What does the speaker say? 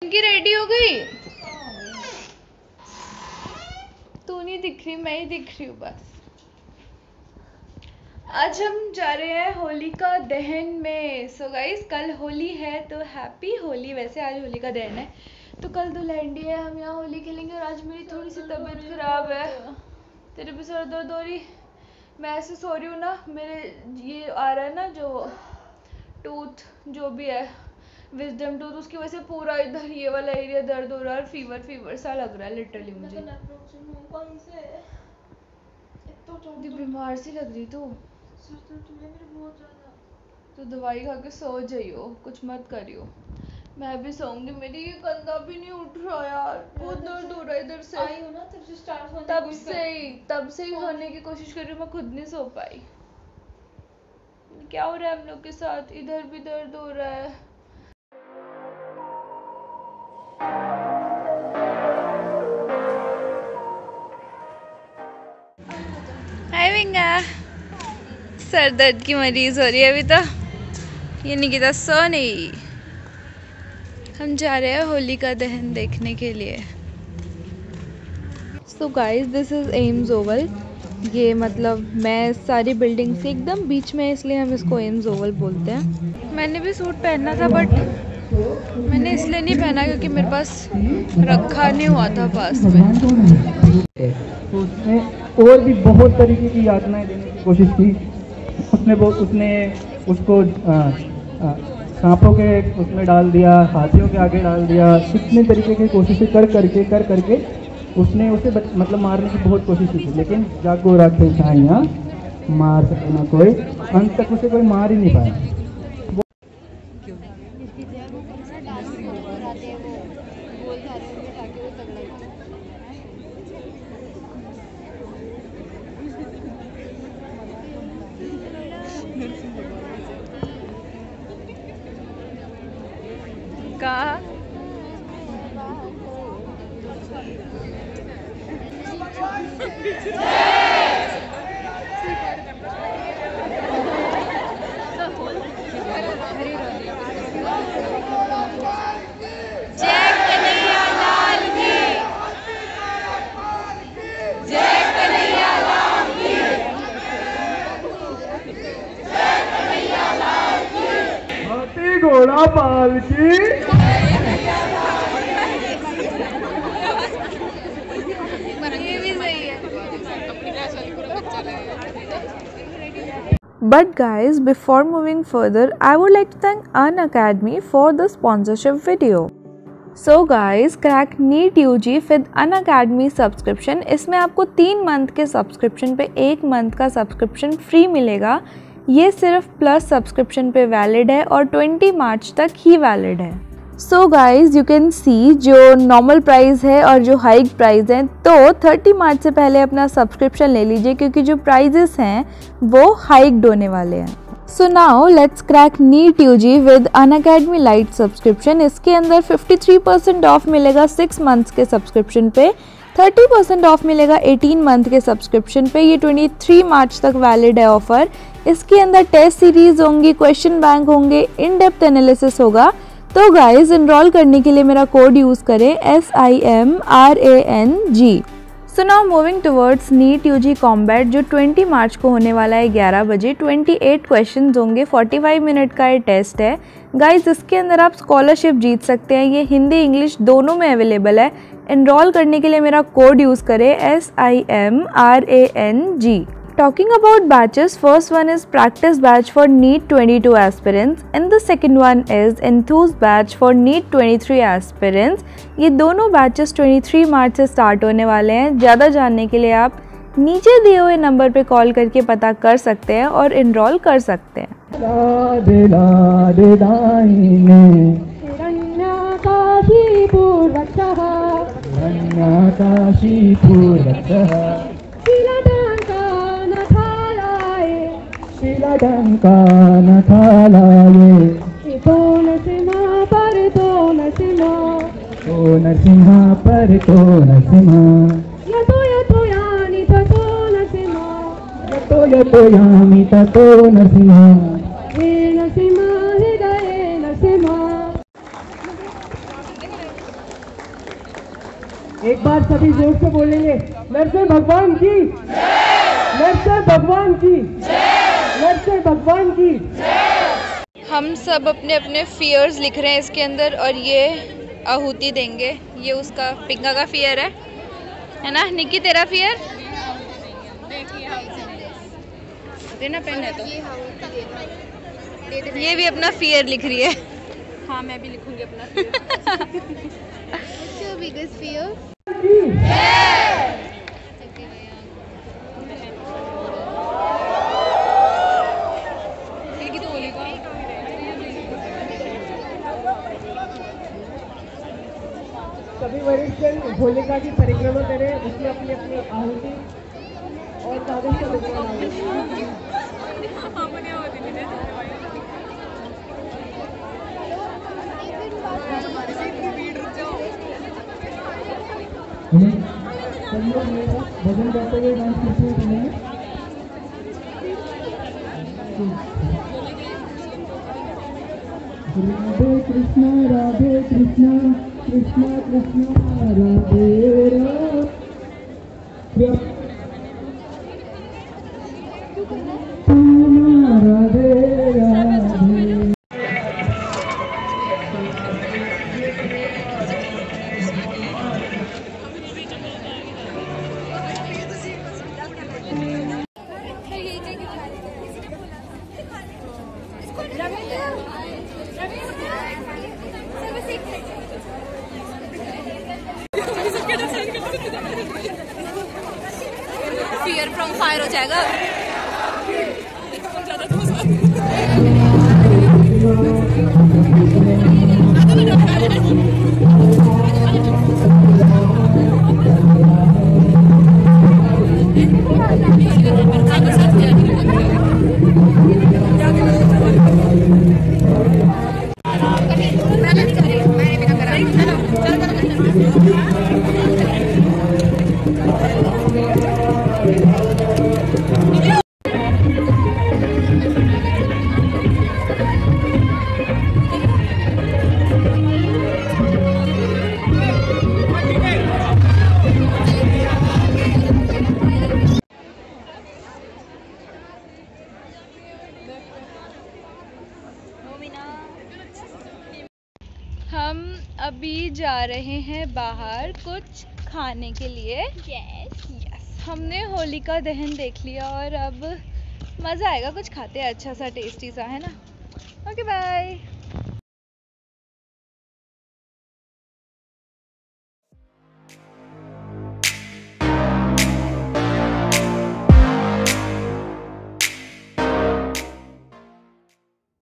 इनकी रेडी हो गई? तू नहीं दिख रही, मैं ही दिख रही हूँ बस। आज हम जा रहे हैं होलिका दहन में। सो गाइस कल होली है तो हैप्पी होली। वैसे आज होलिका दहन है तो कल दुल्हनडी है, हम यहाँ होली खेलेंगे। और आज मेरी थोड़ी सी तबीयत खराब है। तेरे भी सर दर्द हो रही? मैं ऐसे सो रही हूँ ना, मेरे ये आ रहा है ना जो टूथ जो भी है विजडम टूथ, उसकी वजह से पूरा इधर ये वाला एरिया दर्द हो रहा है। फीवर सा लग रहा है लिटरली मुझे। बीमार सी लग रही तू? तो दवाई खा के सो जाइयो, कुछ मत करियो। मैं भी सोऊंगी। मेरी ये कंधा भी नहीं उठ रहा यार, बहुत दर्द हो रहा है इधर से। आई हो ना तब से स्टार्ट होने तब से ही सोने की कोशिश कर रही हूँ, मैं खुद नहीं सो पाई। क्या हो रहा है हम लोग के साथ? इधर भी दर्द हो रहा है। हाय विंगा, सर दर्द की मरीज हो रही है अभी तो। ये निकिता सो नहीं। हम जा रहे हैं होलिका दहन देखने के लिए। सो गाइस दिस इज़ एम्स ओवल। ये मतलब मैं सारी बिल्डिंग से एकदम बीच में, इसलिए हम इसको एम्स ओवल बोलते हैं। मैंने भी सूट पहनना था बट मैंने इसलिए नहीं पहना क्योंकि मेरे पास रखा नहीं हुआ था पास में। उसने और भी बहुत तरीके की यातनाएं देने की कोशिश की। उसने उसको सांपों के उसमें डाल दिया, हाथियों के आगे डाल दिया। कितने तरीके की कोशिशें कर करके उसने उसे मतलब मारने की बहुत कोशिश की थी, लेकिन जागो रखे छाइयाँ मार सके ना कोई, अंत तक उसे कोई मार ही नहीं पाया। कहा घोड़ा पाल की But guys, before moving further, I would like to thank Unacademy for the sponsorship video. So guys, crack NEET UG with Unacademy subscription. इसमें आपको 3 मंथ के सब्सक्रिप्शन पे 1 मंथ का सब्सक्रिप्शन फ्री मिलेगा। ये सिर्फ प्लस सब्सक्रिप्शन पे वैलिड है और 20 मार्च तक ही वैलिड है। So guys you can see जो नॉर्मल प्राइस है और जो हाइक प्राइस है, तो 30 मार्च से पहले अपना सब्सक्रिप्शन ले लीजिए क्योंकि जो प्राइजेस हैं वो हाइक्ड होने वाले हैं। So now let's crack NEET UG with Unacademy Lite subscription. इसके अंदर 53% ऑफ मिलेगा 6 मंथ्स के सब्सक्रिप्शन पे, 30% ऑफ मिलेगा 18 मंथ के सब्सक्रिप्शन पे। ये 23 मार्च तक वैलिड है ऑफर। इसके अंदर टेस्ट सीरीज होंगी, क्वेश्चन बैंक होंगे, इन डेप्थ एनालिसिस होगा। तो गाइज इनरोल करने के लिए मेरा कोड यूज़ करें SIMRANG। So now moving towards NEET UG combat जो 20 मार्च को होने वाला है 11 बजे। 28 क्वेश्चंस होंगे, 45 मिनट का ये टेस्ट है। गाइज इसके अंदर आप स्कॉलरशिप जीत सकते हैं। ये हिंदी इंग्लिश दोनों में अवेलेबल है। इनरोल करने के लिए मेरा कोड यूज़ करें SIMRANG। Talking about batches, first one is practice batch for NEET 22 aspirants and the second one is enthuse batch for NEET 23 aspirants। ये दोनों batches 23 मार्च से स्टार्ट होने वाले हैं। ज़्यादा जानने के लिए आप नीचे दिए हुए नंबर पे कॉल करके पता कर सकते हैं और इनरोल कर सकते हैं। डंका न थालाये तो नरसिम्हा पर तो नरसिम्हा, तो नरसिम्हा पर तो नरसिम्हा, यतो यानि ततो नरसिम्हा, यतो यानि ततो नरसिम्हा, हे नरसिम्हा हृदये नरसिम्हा। एक बार सभी जोर से बोलेंगे, नरसिंह भगवान की, नरसिंह भगवान की, नरसिंह भगवान की। हम सब अपने अपने फियर्स लिख रहे हैं इसके अंदर और ये आहुति देंगे। ये उसका पिंगा का फियर है ना। निकी तेरा फियर देना पेन है तो ये भी अपना फियर लिख रही है। हाँ मैं भी लिखूंगी अपना फियर। सभी वरिष्ठ होलिका की परिक्रमा करें, उसमें अपनी अपनी आहुति और कागज का भजन करते हुए डांस करते हुए Radhe Krishna Radhe Krishna Krishna Krishna Radhe Radhe Radhe. Fear from fire हो जाएगा। हम अभी जा रहे हैं बाहर कुछ खाने के लिए। यस हमने होलिका दहन देख लिया और अब मज़ा आएगा, कुछ खाते हैं अच्छा सा टेस्टी सा, है ना। Okay bye.